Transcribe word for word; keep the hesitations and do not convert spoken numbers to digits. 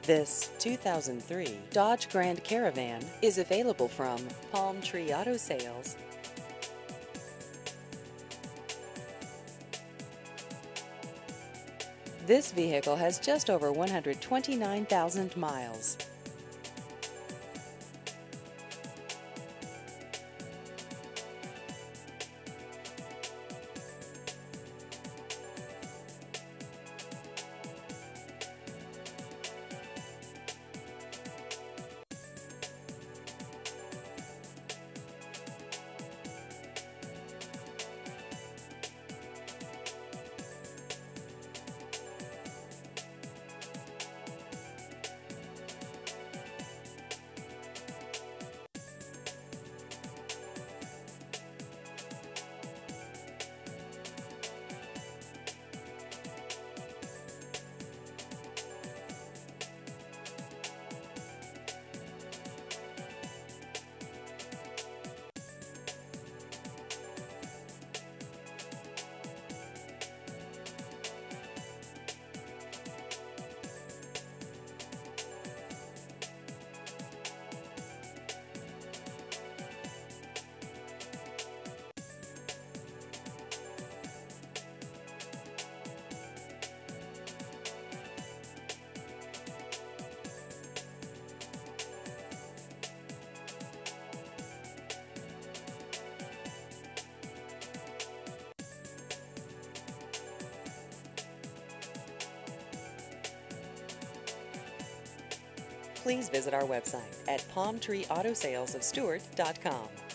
This two thousand three Dodge Grand Caravan is available from Palm Tree Auto Sales. This vehicle has just over one hundred twenty-nine thousand miles. Please visit our website at palm tree auto sales of stuart dot com.